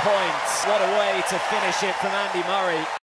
points. What a way to finish it from Andy Murray.